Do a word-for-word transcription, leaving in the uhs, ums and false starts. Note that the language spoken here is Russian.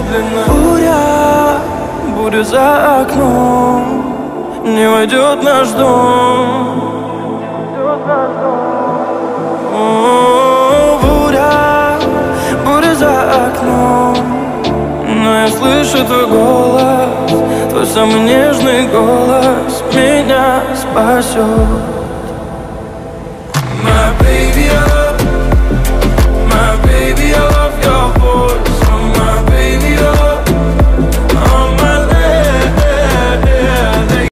медленно. Буря, буря за окном, не войдет наш дом. О, буря, буря за окном, но я слышу твой голос, твой самый нежный голос меня спасет.